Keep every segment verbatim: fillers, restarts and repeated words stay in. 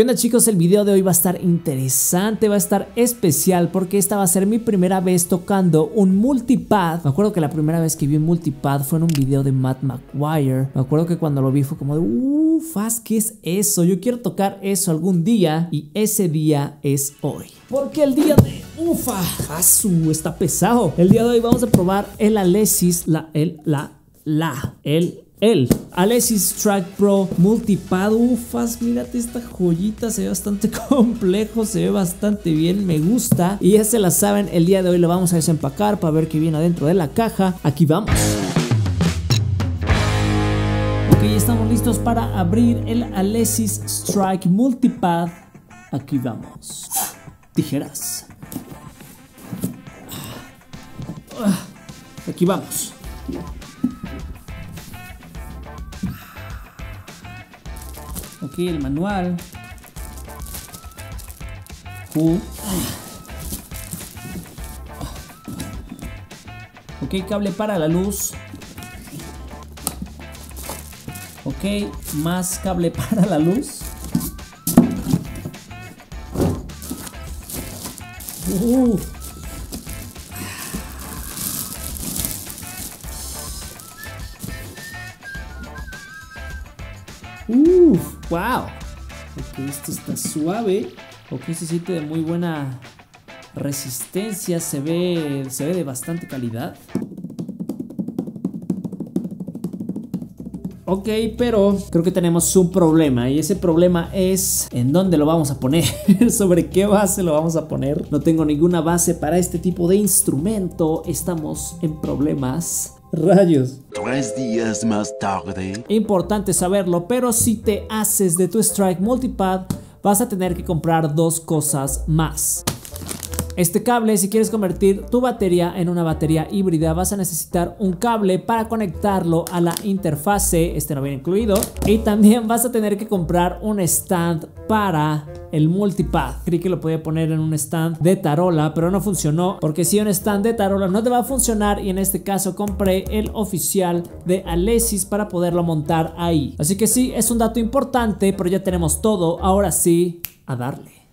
¿Qué onda, chicos? El video de hoy va a estar interesante, va a estar especial porque esta va a ser mi primera vez tocando un multipad. Me acuerdo que la primera vez que vi un multipad fue en un video de Matt McGuire. Me acuerdo que cuando lo vi fue como de uff, ¿qué es eso? Yo quiero tocar eso algún día y ese día es hoy. Porque el día de ufa, asu, está pesado. El día de hoy vamos a probar el Alesis, la, el, la, la, el El Alesis Strike Pro Multipad. Ufas, mírate esta joyita, se ve bastante complejo, se ve bastante bien, me gusta. Y ya se la saben, el día de hoy lo vamos a desempacar para ver qué viene adentro de la caja. Aquí vamos. Ok, estamos listos para abrir el Alesis Strike Multipad. Aquí vamos. Tijeras. Aquí vamos. Ok, el manual. Uh. Ok, cable para la luz. Ok, más cable para la luz. Uh. Uf, wow. Ok, esto está suave. Ok, se siente de muy buena resistencia. Se ve, se ve de bastante calidad. Ok, pero creo que tenemos un problema. Y ese problema es en dónde lo vamos a poner. Sobre qué base lo vamos a poner. No tengo ninguna base para este tipo de instrumento. Estamos en problemas. Rayos. Tres días más tarde. Importante saberlo, pero si te haces de tu Strike Multipad, vas a tener que comprar dos cosas más. Este cable, si quieres convertir tu batería en una batería híbrida, vas a necesitar un cable para conectarlo a la interfase. Este no viene incluido. Y también vas a tener que comprar un stand para el multipad. Creí que lo podía poner en un stand de tarola, pero no funcionó, porque si un stand de tarola no te va a funcionar, y en este caso compré el oficial de Alesis para poderlo montar ahí. Así que sí, es un dato importante, pero ya tenemos todo. Ahora sí, a darle.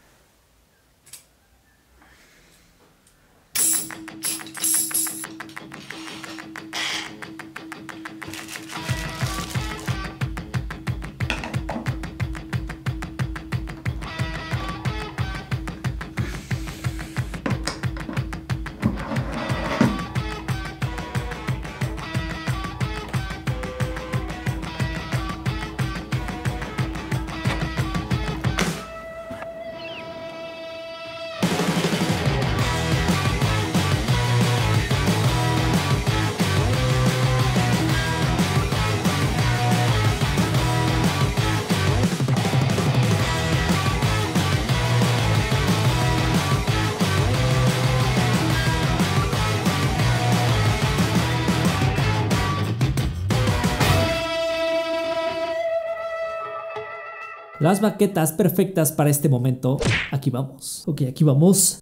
Las baquetas perfectas para este momento. Aquí vamos. Ok, aquí vamos.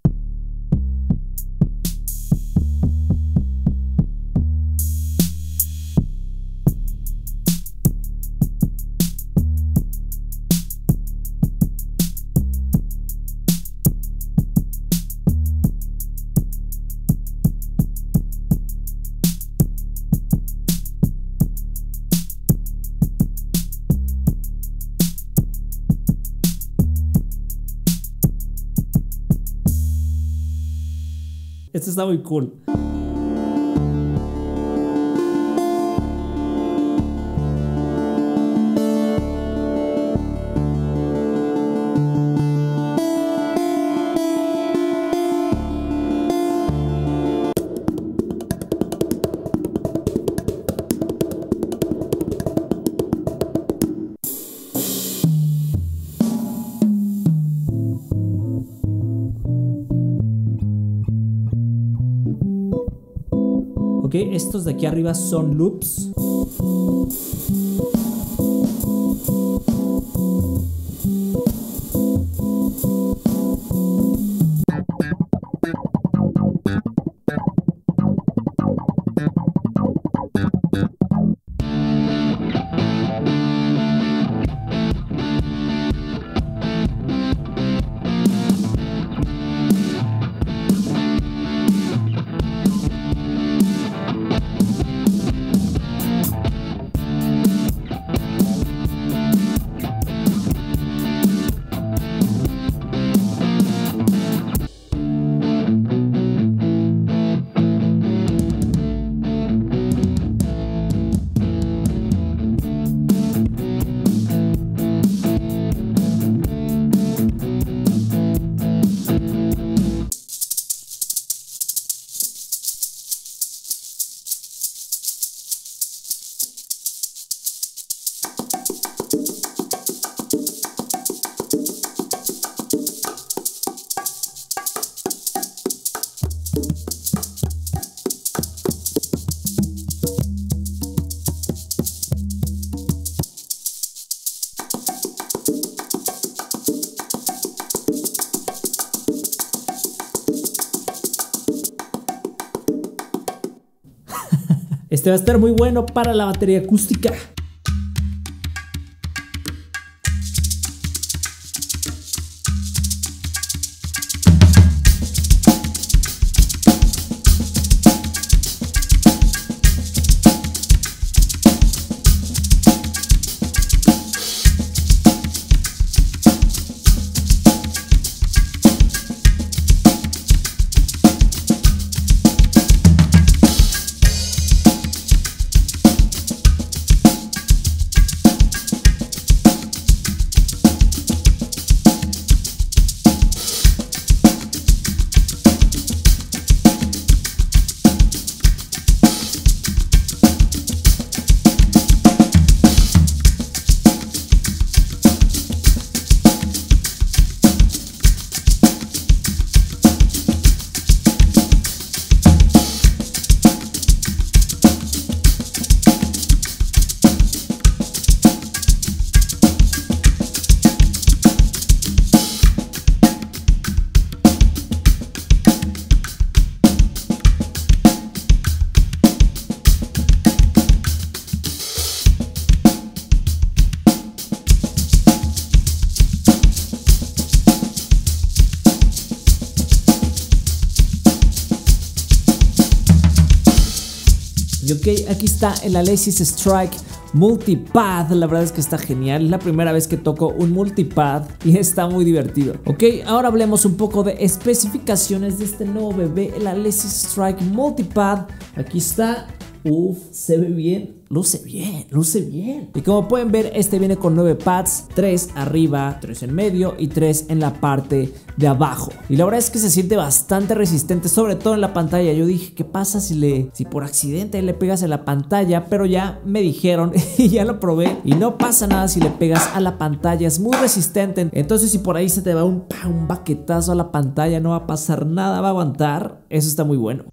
Esto está muy cool. Ok, estos de aquí arriba son loops. Este va a estar muy bueno para la batería acústica. Y ok, aquí está el Alesis Strike Multipad. La verdad es que está genial. Es la primera vez que toco un multipad y está muy divertido. Ok, ahora hablemos un poco de especificaciones de este nuevo bebé, el Alesis Strike Multipad. Aquí está. Uf, se ve bien, luce bien, luce bien. Y como pueden ver, este viene con nueve pads, tres arriba, tres en medio y tres en la parte de abajo. Y la verdad es que se siente bastante resistente, sobre todo en la pantalla. Yo dije, ¿qué pasa si le, si por accidente le pegas en la pantalla? Pero ya me dijeron y ya lo probé y no pasa nada si le pegas a la pantalla, es muy resistente. Entonces si por ahí se te va un, un baquetazo a la pantalla, no va a pasar nada, va a aguantar. Eso está muy bueno.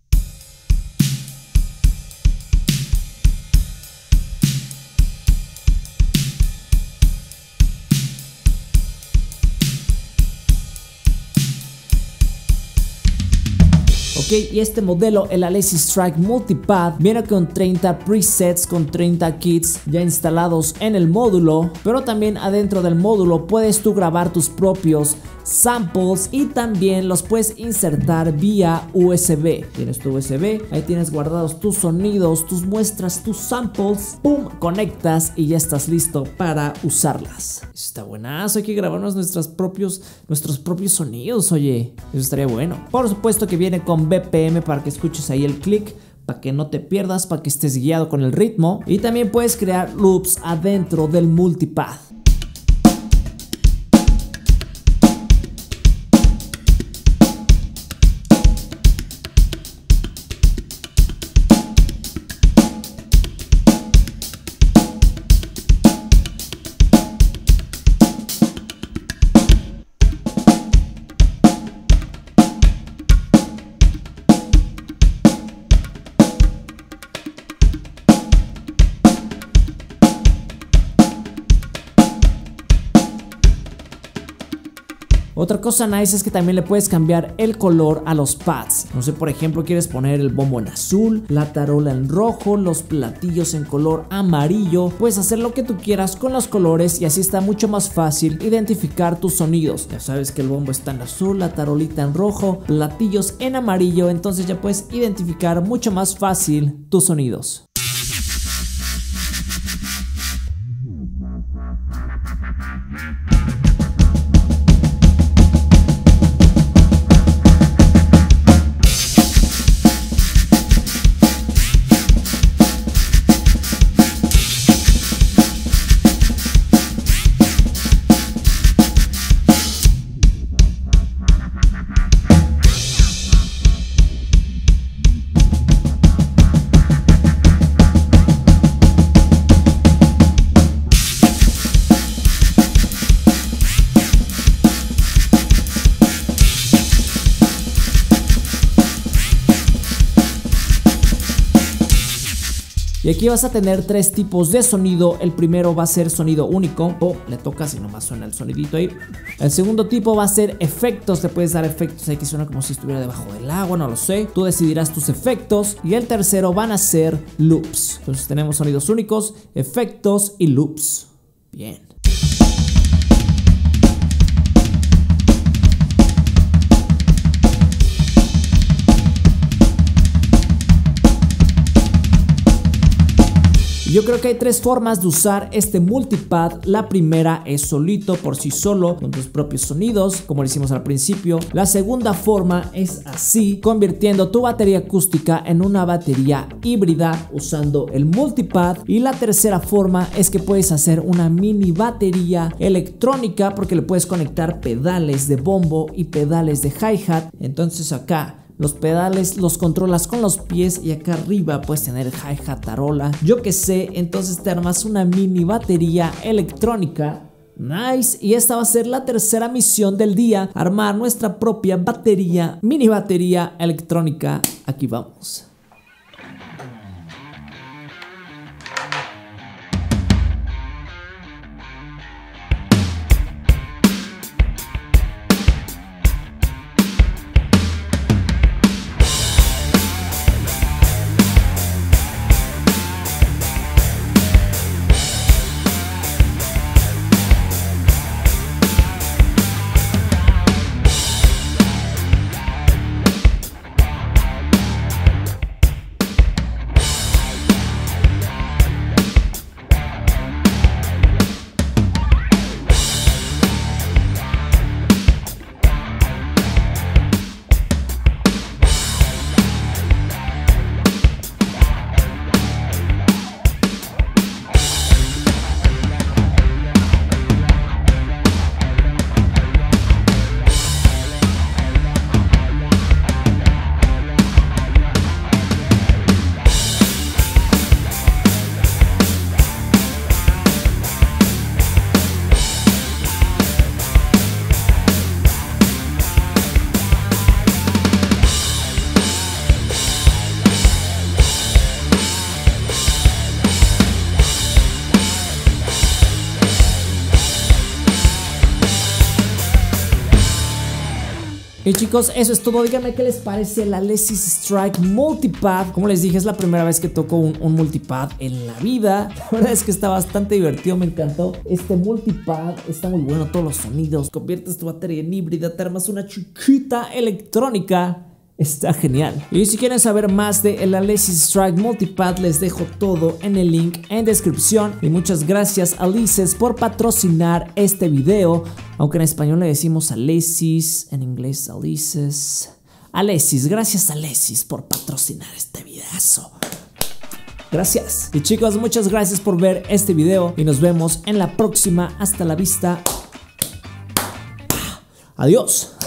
Ok, y este modelo, el Alesis Strike Multipad, viene con treinta presets, con treinta kits ya instalados en el módulo, pero también adentro del módulo puedes tú grabar tus propios samples y también los puedes insertar vía U S B. Tienes tu U S B, ahí tienes guardados tus sonidos, tus muestras, tus samples, pum, conectas y ya estás listo para usarlas. Eso está buenazo, hay que grabarnos nuestros propios, nuestros propios sonidos, oye, eso estaría bueno. Por supuesto que viene con B P M para que escuches ahí el click, para que no te pierdas, para que estés guiado con el ritmo, y también puedes crear loops adentro del multipad. Otra cosa nice es que también le puedes cambiar el color a los pads. No sé, por ejemplo, quieres poner el bombo en azul, la tarola en rojo, los platillos en color amarillo. Puedes hacer lo que tú quieras con los colores y así está mucho más fácil identificar tus sonidos. Ya sabes que el bombo está en azul, la tarolita en rojo, platillos en amarillo, entonces ya puedes identificar mucho más fácil tus sonidos. Y aquí vas a tener tres tipos de sonido. El primero va a ser sonido único. Oh, le toca si nomás suena el sonidito ahí. El segundo tipo va a ser efectos. Le puedes dar efectos ahí que suena como si estuviera debajo del agua, no lo sé. Tú decidirás tus efectos. Y el tercero van a ser loops. Entonces tenemos sonidos únicos, efectos y loops. Bien. Yo creo que hay tres formas de usar este multipad. La primera es solito, por sí solo, con tus propios sonidos, como lo hicimos al principio. La segunda forma es así, convirtiendo tu batería acústica en una batería híbrida usando el multipad. Y la tercera forma es que puedes hacer una mini batería electrónica porque le puedes conectar pedales de bombo y pedales de hi-hat. Entonces acá los pedales los controlas con los pies y acá arriba puedes tener hi-hat, tarola, yo que sé. Entonces te armas una mini batería electrónica. Nice. Y esta va a ser la tercera misión del día, armar nuestra propia batería, mini batería electrónica. Aquí vamos. Y chicos, eso es todo. Díganme qué les parece la Alesis Strike Multipad. Como les dije, es la primera vez que toco un, un multipad en la vida. La verdad es que está bastante divertido, me encantó. Este multipad está muy bueno, todos los sonidos. Conviertes tu batería en híbrida, te armas una chiquita electrónica. Está genial. Y si quieren saber más de el Alesis Strike Multipad, les dejo todo en el link en descripción. Y muchas gracias a Alesis por patrocinar este video. Aunque en español le decimos Alesis, en inglés Alesis. Alesis, gracias a Alesis por patrocinar este videazo. Gracias. Y chicos, muchas gracias por ver este video. Y nos vemos en la próxima. Hasta la vista. Adiós.